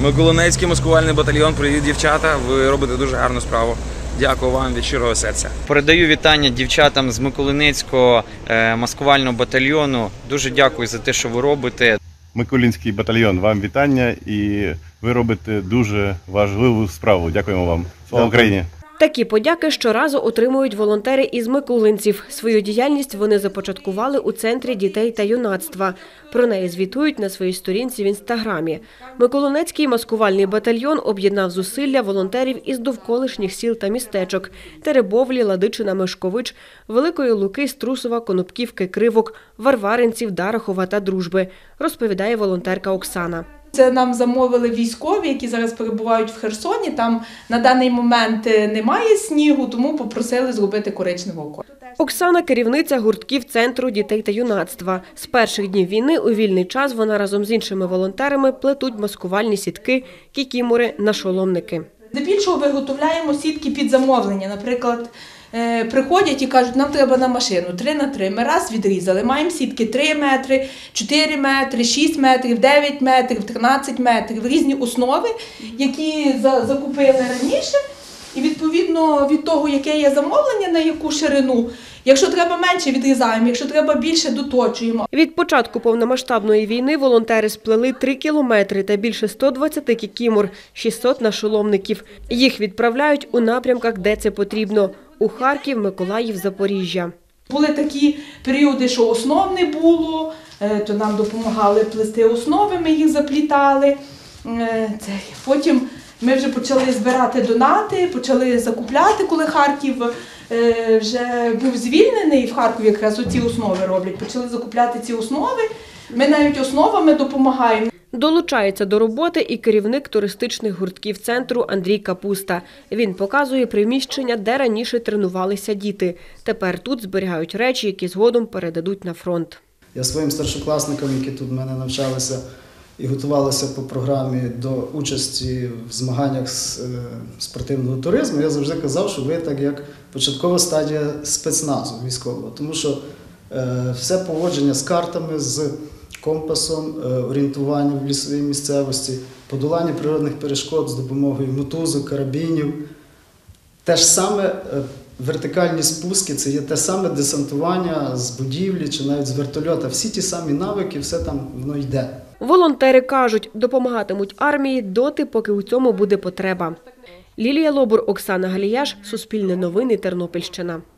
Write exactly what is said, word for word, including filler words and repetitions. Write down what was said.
Миколинецький маскувальний батальйон, привіт, дівчата, ви робите дуже гарну справу. Дякую вам від щирого серця. Передаю вітання дівчатам з Миколинецького маскувального батальйону. Дуже дякую за те, що ви робите. Миколинський батальйон, вам вітання, і ви робите дуже важливу справу. Дякуємо вам. Слава Україні! Такі подяки щоразу отримують волонтери із миколинців. Свою діяльність вони започаткували у Центрі дітей та юнацтва. Про неї звітують на своїй сторінці в Інстаграмі. Миколинецький маскувальний батальйон об'єднав зусилля волонтерів із довколишніх сіл та містечок – Теребовлі, Ладичина, Мишкович, Великої Луки, Струсова, Конопківки, Кривок, Варваринців, Дарахова та Дружби, розповідає волонтерка Оксана. Це нам замовили військові, які зараз перебувають в Херсоні. Там на даний момент немає снігу, тому попросили зробити коричневого кольору. Оксана – керівниця гуртків Центру дітей та юнацтва. З перших днів війни у вільний час вона разом з іншими волонтерами плетуть маскувальні сітки, кікімори, нашоломники. Здебільшого виготовляємо сітки під замовлення. Наприклад, приходять і кажуть, нам треба на машину три на три. Ми раз відрізали, маємо сітки три метри, чотири метри, шість метрів, дев'ять метрів, тринадцять метрів. Різні основи, які закупили раніше. І відповідно від того, яке є замовлення, на яку ширину, якщо треба менше, відрізаємо, якщо треба більше, доточуємо. Від початку повномасштабної війни волонтери сплели три кілометри та більше ста двадцяти кікімор, шістсот нашоломників. Їх відправляють у напрямках, де це потрібно – у Харків, Миколаїв, Запоріжжя. Були такі періоди, що основ не було, то нам допомагали плести основи, ми їх заплітали. Потім ми вже почали збирати донати, почали закупляти, коли Харків вже був звільнений, в Харкові якраз оці основи роблять, почали закупляти ці основи. Ми навіть основами допомагаємо. Долучається до роботи і керівник туристичних гуртків центру Андрій Капуста. Він показує приміщення, де раніше тренувалися діти. Тепер тут зберігають речі, які згодом передадуть на фронт. Я своїм старшокласникам, які тут в мене навчалися і готувалися по програмі до участі в змаганнях з спортивного туризму, я завжди казав, що ви так як початкова стадія спецназу військового. Тому що все поводження з картами, з компасом, орієнтування в лісовій місцевості, подолання природних перешкод з допомогою мотузок, карабінів. Те ж саме вертикальні спуски – це є те саме десантування з будівлі чи навіть з вертольота. Всі ті самі навики, все там воно йде. Волонтери кажуть, допомагатимуть армії доти, поки у цьому буде потреба. Лілія Лобур, Оксана Галіяш, Суспільне новини, Тернопільщина.